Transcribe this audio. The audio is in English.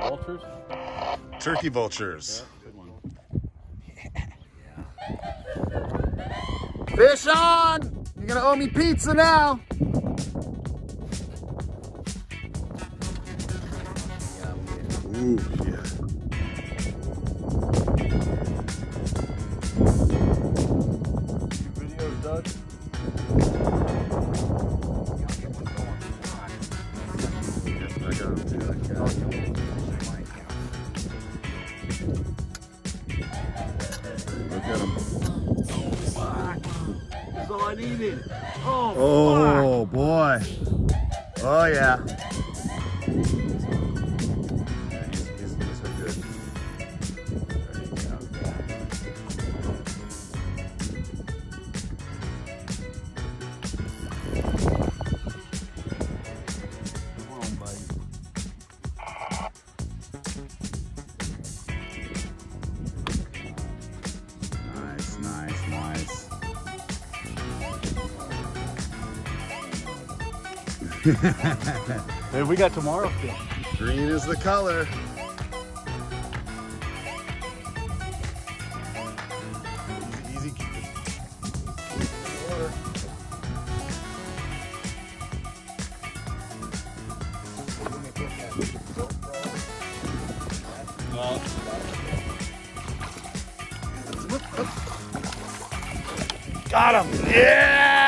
Vultures? Turkey vultures. Yeah, good one. Fish on! You're gonna owe me pizza now. Ooh, yeah. Videos, Doug? I got him too. Look at him. That's all I needed. Oh boy. Oh yeah. He's so good. Come on, buddy. Nice, nice, nice. Hey, we got tomorrow still. Green is the color. Easy, easy. Water. Got him! Yeah!